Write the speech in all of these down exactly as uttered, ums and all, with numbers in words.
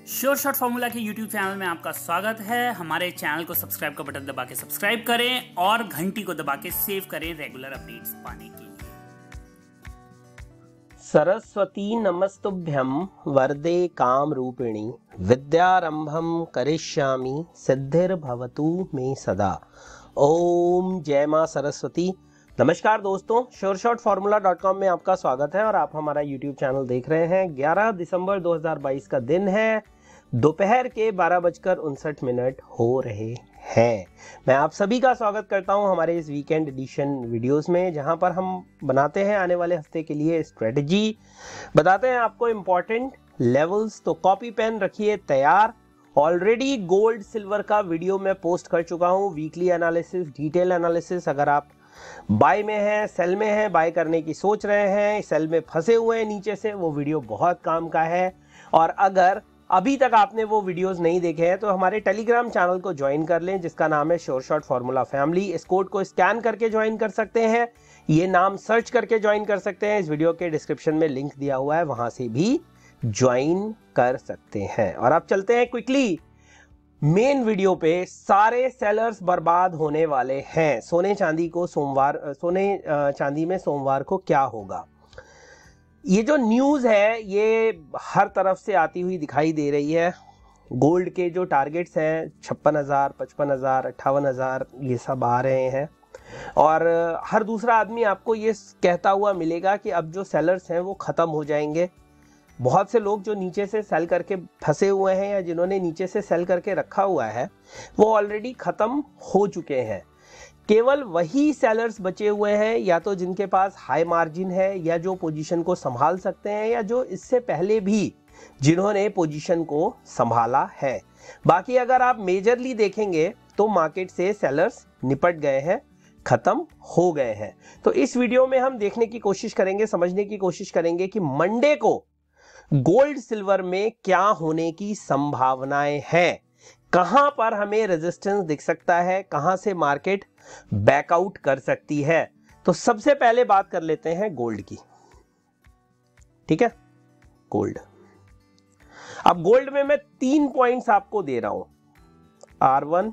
Sure shot formula के YouTube channel में आपका स्वागत है। हमारे चैनल को सब्सक्राइब का बटन दबा के सब्सक्राइब करें और घंटी को दबा के सेव करें रेगुलर अपडेट्स पाने के लिए। सरस्वती नमस्तुभ्यं वरदे काम रूपिणी विद्यारंभम करिष्यामि सिद्धिर्भवतु मे सदा। ओम जय मां सरस्वती। नमस्कार दोस्तों, sure shot formula dot com में आपका स्वागत है और आप हमारा यूट्यूब चैनल देख रहे हैं। ग्यारह दिसंबर दो हज़ार बाईस का दिन है, दोपहर के बारह बजकर उनसठ मिनट हो रहे हैं। मैं आप सभी का स्वागत करता हूं हमारे इस वीकेंड एडिशन वीडियोस में, जहां पर हम बनाते हैं आने वाले हफ्ते के लिए स्ट्रेटजी, बताते हैं आपको इंपॉर्टेंट लेवल्स। तो कॉपी पेन रखिए तैयार। ऑलरेडी गोल्ड सिल्वर का वीडियो मैं पोस्ट कर चुका हूं, वीकली एनालिसिस, डिटेल एनालिसिस। अगर आप बाय में हैं, सेल में हैं, बाय करने की सोच रहे हैं, सेल में फंसे हुए हैं नीचे से, वो वीडियो बहुत काम का है। और अगर अभी तक आपने वो वीडियोस नहीं देखे हैं तो हमारे टेलीग्राम चैनल को ज्वाइन कर लें, जिसका नाम है श्योर शॉट फॉर्मूला फैमिली। इस कोड को स्कैन करके ज्वाइन कर सकते हैं, ये नाम सर्च करके ज्वाइन कर सकते हैं। इस वीडियो के डिस्क्रिप्शन में लिंक दिया हुआ है, वहां से भी ज्वाइन कर सकते हैं। और अब चलते हैं क्विकली मेन वीडियो पे। सारे सेलर्स बर्बाद होने वाले हैं। सोने चांदी को सोमवार सोने चांदी में सोमवार को क्या होगा, ये जो न्यूज़ है ये हर तरफ से आती हुई दिखाई दे रही है। गोल्ड के जो टारगेट्स हैं छप्पन हज़ार, पचपन हज़ार, अट्ठावन हज़ार, ये सब आ रहे हैं। और हर दूसरा आदमी आपको ये कहता हुआ मिलेगा कि अब जो सेलर्स हैं वो ख़त्म हो जाएंगे। बहुत से लोग जो नीचे से सेल करके फंसे हुए हैं या जिन्होंने नीचे से सेल करके रखा हुआ है वो ऑलरेडी ख़त्म हो चुके हैं। केवल वही सेलर्स बचे हुए हैं, या तो जिनके पास हाई मार्जिन है, या जो पोजीशन को संभाल सकते हैं, या जो इससे पहले भी जिन्होंने पोजीशन को संभाला है। बाकी अगर आप मेजरली देखेंगे तो मार्केट से सेलर्स निपट गए हैं, खत्म हो गए हैं। तो इस वीडियो में हम देखने की कोशिश करेंगे, समझने की कोशिश करेंगे कि मंडे को गोल्ड सिल्वर में क्या होने की संभावनाएं हैं, कहां पर हमें रेजिस्टेंस दिख सकता है, कहां से मार्केट बैकआउट कर सकती है। तो सबसे पहले बात कर लेते हैं गोल्ड की, ठीक है। गोल्ड, अब गोल्ड में मैं तीन पॉइंट्स आपको दे रहा हूं, R one,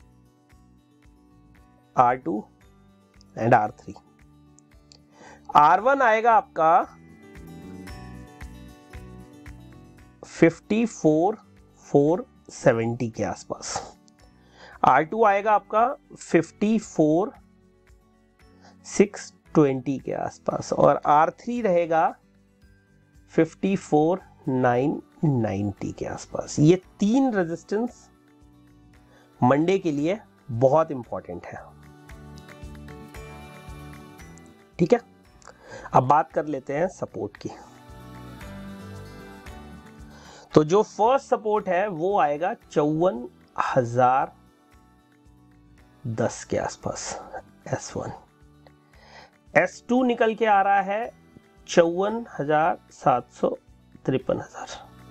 R two and R three. R one आएगा आपका फिफ्टी फोर फोर सेवेंटी के आसपास, आर टू आएगा आपका फिफ्टी फोर सिक्स ट्वेंटी के आसपास, और आर थ्री रहेगा फिफ्टी फोर नाइन नाइंटी के आसपास। ये तीन रेजिस्टेंस मंडे के लिए बहुत इंपॉर्टेंट है, ठीक है। अब बात कर लेते हैं सपोर्ट की। तो जो फर्स्ट सपोर्ट है वो आएगा चौवन हजार दस के आसपास, एस वन। एस टू निकल के आ रहा है चौवन हजार सात सौ तिरपन हजार,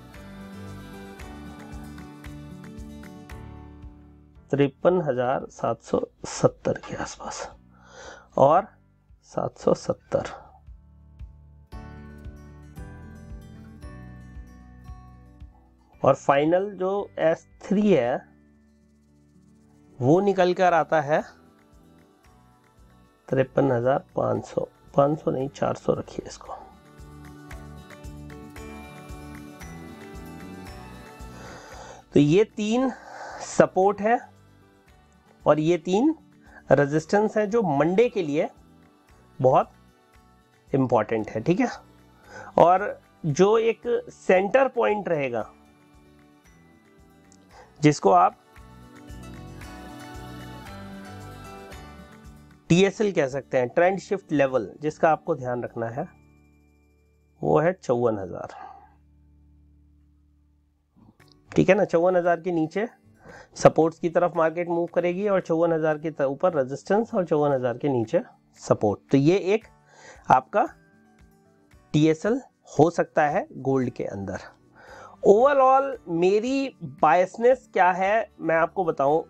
तिरपन हजार सात सौ सत्तर के आसपास, और सात सौ सत्तर। और फाइनल जो एस थ्री है वो निकल कर आता है तिरपन हजार पांच सौ, पांच सौ नहीं चार सौ रखिए इसको। तो ये तीन सपोर्ट है और ये तीन रेजिस्टेंस है जो मंडे के लिए बहुत इंपॉर्टेंट है, ठीक है। और जो एक सेंटर पॉइंट रहेगा जिसको आप टीएसएल कह सकते हैं, ट्रेंड शिफ्ट लेवल, जिसका आपको ध्यान रखना है, वो है चौवन हजार, ठीक है ना। चौवन हजार के नीचे सपोर्ट्स की तरफ मार्केट मूव करेगी और चौवन हजार के ऊपर रेजिस्टेंस और चौवन हजार के नीचे सपोर्ट। तो ये एक आपका टीएसएल हो सकता है गोल्ड के अंदर। ओवरऑल मेरी बायसनेस क्या है मैं आपको बताऊं।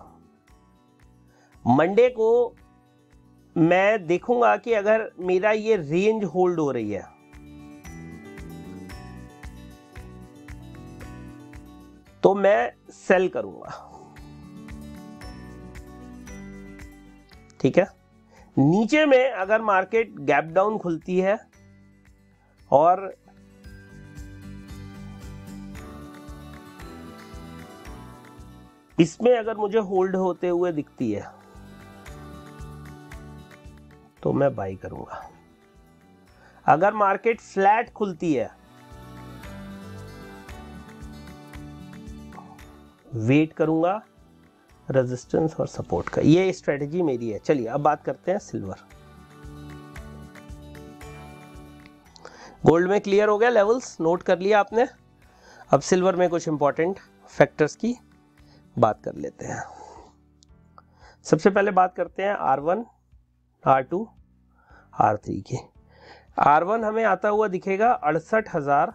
मंडे को मैं देखूंगा कि अगर मेरा ये रेंज होल्ड हो रही है, तो मैं सेल करूंगा। ठीक है, नीचे में अगर मार्केट गैप डाउन खुलती है और इसमें अगर मुझे होल्ड होते हुए दिखती है तो मैं बाई करूंगा। अगर मार्केट फ्लैट खुलती है, वेट करूंगा रेजिस्टेंस और सपोर्ट का। ये स्ट्रेटजी मेरी है। चलिए अब बात करते हैं सिल्वर। गोल्ड में क्लियर हो गया, लेवल्स नोट कर लिया आपने। अब सिल्वर में कुछ इंपॉर्टेंट फैक्टर्स की बात कर लेते हैं। सबसे पहले बात करते हैं R one, R two, R three की। आर वन हमें आता हुआ दिखेगा अड़सठ हजार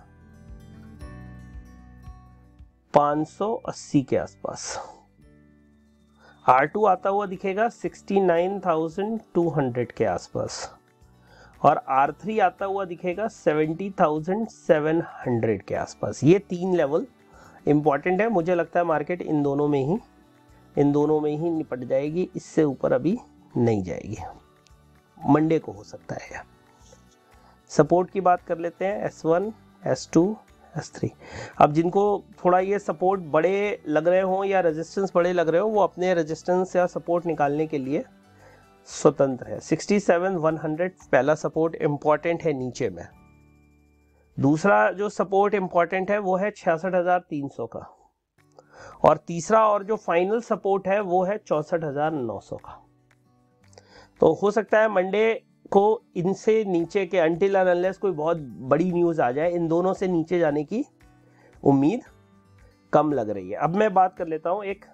पांच सौ अस्सी के आसपास। आर टू आता हुआ दिखेगा sixty nine thousand two hundred के आसपास और आर थ्री आता हुआ दिखेगा सेवेंटी थाउजेंड सेवन हंड्रेड के आसपास। ये तीन लेवल इंपॉर्टेंट है। मुझे लगता है मार्केट इन दोनों में ही इन दोनों में ही निपट जाएगी, इससे ऊपर अभी नहीं जाएगी। मंडे को हो सकता है। सपोर्ट की बात कर लेते हैं, S one, S two, S three. अब जिनको थोड़ा ये सपोर्ट बड़े लग रहे हो या रेजिस्टेंस बड़े लग रहे हो, वो अपने रेजिस्टेंस या सपोर्ट निकालने के लिए स्वतंत्र है। सिक्सटी सेवन वन हंड्रेड पहला सपोर्ट इंपॉर्टेंट है नीचे में। दूसरा जो सपोर्ट इंपॉर्टेंट है वो है छियासठ हजार तीन सौ का और तीसरा और जो फाइनल सपोर्ट है वो है चौसठ हजार नौ सौ का। तो हो सकता है मंडे को इनसे नीचे के अनटिल अनलेस कोई बहुत बड़ी न्यूज आ जाए, इन दोनों से नीचे जाने की उम्मीद कम लग रही है। अब मैं बात कर लेता हूं एक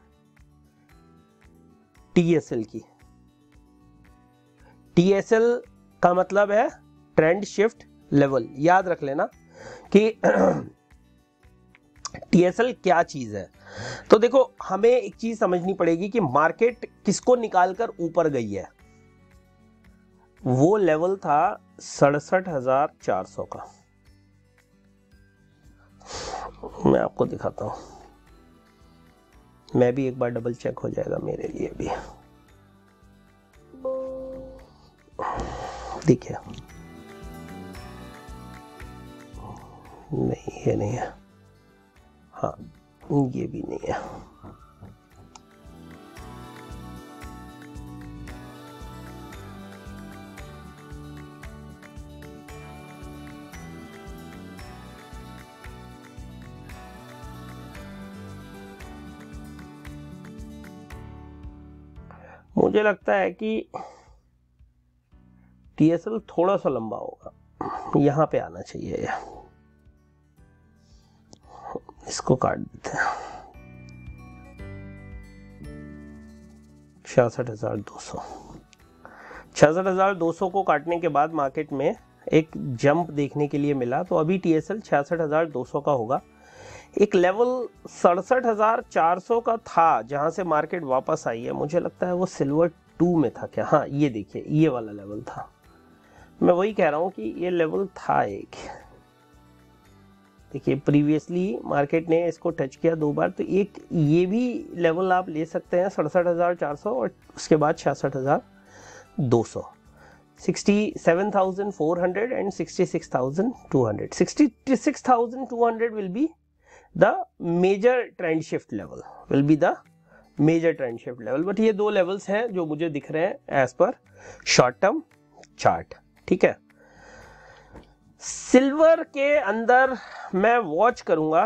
टीएसएल की। टीएसएल का मतलब है ट्रेंड शिफ्ट लेवल। याद रख लेना कि टीएसएल क्या चीज है। तो देखो, हमें एक चीज समझनी पड़ेगी कि मार्केट किसको निकालकर ऊपर गई है। वो लेवल था सड़सठ हजार चार सौ का। मैं आपको दिखाता हूं, मैं भी एक बार डबल चेक हो जाएगा मेरे लिए भी। देखिए, नहीं ये नहीं है, हाँ ये भी नहीं है। मुझे लगता है कि टीएसएल थोड़ा सा लंबा होगा, यहां पे आना चाहिए। इसको काट देते हैं। छियासठ हजार दो सौ छियासठ हजार दो सौ को काटने के बाद मार्केट में एक जंप देखने के लिए मिला। तो अभी टीएसएल छियासठ हजार दो सौ का होगा। एक लेवल सड़सठ हजार चार सौ का था जहां से मार्केट वापस आई है। मुझे लगता है वो सिल्वर टू में था क्या? हाँ, ये देखिए, ये वाला लेवल था। मैं वही कह रहा हूं कि ये लेवल था एक। देखिए, प्रीवियसली मार्केट ने इसको टच किया दो बार, तो एक ये भी लेवल आप ले सकते हैं सड़सठ हजार चार सौ और उसके बाद छियासठ हजार दो सौ, sixty seven thousand four hundred and sixty six thousand two hundred. Sixty six thousand two hundred will be the major trend shift level will be the major trend shift level। But ये दो levels हैं जो मुझे दिख रहे हैं as per short term chart. ठीक है, सिल्वर के अंदर मैं वॉच करूंगा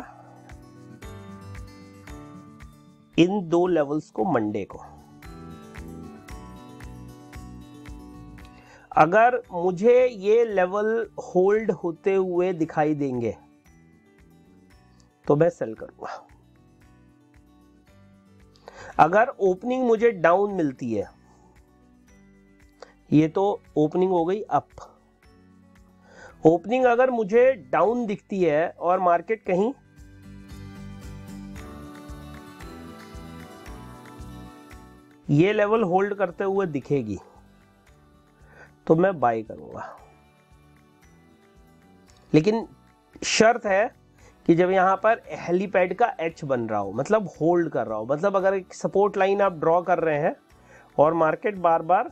इन दो लेवल्स को मंडे को। अगर मुझे ये लेवल होल्ड होते हुए दिखाई देंगे तो मैं सेल करूंगा। अगर ओपनिंग मुझे डाउन मिलती है, ये तो ओपनिंग हो गई अप, ओपनिंग अगर मुझे डाउन दिखती है और मार्केट कहीं ये लेवल होल्ड करते हुए दिखेगी तो मैं बाय करूंगा। लेकिन शर्त है कि जब यहाँ पर हेलीपैड का एच बन रहा हो, मतलब होल्ड कर रहा हो, मतलब अगर एक सपोर्ट लाइन आप ड्रॉ कर रहे हैं और मार्केट बार बार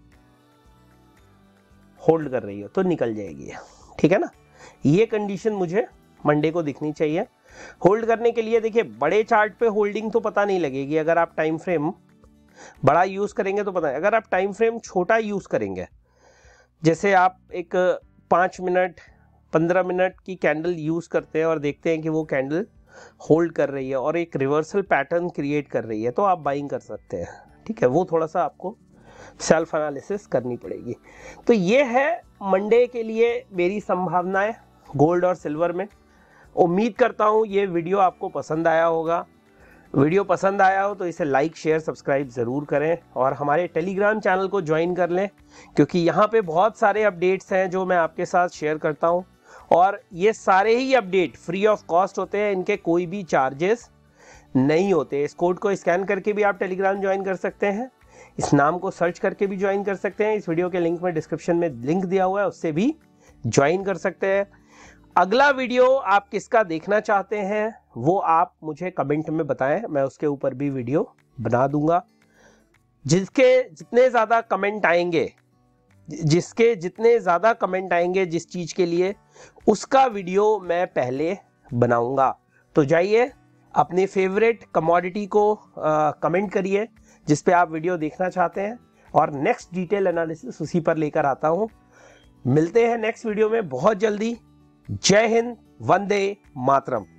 होल्ड कर रही हो तो निकल जाएगी, ठीक है ना। ये कंडीशन मुझे मंडे को दिखनी चाहिए। होल्ड करने के लिए देखिए बड़े चार्ट पे होल्डिंग तो पता नहीं लगेगी, अगर आप टाइम फ्रेम बड़ा यूज करेंगे तो पता है। अगर आप टाइम फ्रेम छोटा यूज करेंगे, जैसे आप एक पाँच मिनट पंद्रह मिनट की कैंडल यूज करते हैं और देखते हैं कि वो कैंडल होल्ड कर रही है और एक रिवर्सल पैटर्न क्रिएट कर रही है, तो आप बाइंग कर सकते हैं, ठीक है। वो थोड़ा सा आपको सेल्फ एनालिसिस करनी पड़ेगी। तो ये है मंडे के लिए मेरी संभावनाएं गोल्ड और सिल्वर में। उम्मीद करता हूं ये वीडियो आपको पसंद आया होगा। वीडियो पसंद आया हो तो इसे लाइक शेयर सब्सक्राइब ज़रूर करें और हमारे टेलीग्राम चैनल को ज्वाइन कर लें, क्योंकि यहाँ पे बहुत सारे अपडेट्स हैं जो मैं आपके साथ शेयर करता हूँ और ये सारे ही अपडेट फ्री ऑफ कॉस्ट होते हैं, इनके कोई भी चार्जेस नहीं होते। इस कोड को स्कैन करके भी आप टेलीग्राम ज्वाइन कर सकते हैं, इस नाम को सर्च करके भी ज्वाइन कर सकते हैं। इस वीडियो के लिंक में डिस्क्रिप्शन में लिंक दिया हुआ है, उससे भी ज्वाइन कर सकते हैं। अगला वीडियो आप किसका देखना चाहते हैं वो आप मुझे कमेंट में बताएं, मैं उसके ऊपर भी वीडियो बना दूंगा। जिसके जितने ज़्यादा कमेंट आएंगे जिसके जितने ज़्यादा कमेंट आएंगे जिस चीज़ के लिए, उसका वीडियो मैं पहले बनाऊंगा। तो जाइए अपने फेवरेट कमोडिटी को आ, कमेंट करिए जिस पे आप वीडियो देखना चाहते हैं और नेक्स्ट डिटेल एनालिसिस उसी पर लेकर आता हूं। मिलते हैं नेक्स्ट वीडियो में बहुत जल्दी। जय हिंद, वंदे मातरम।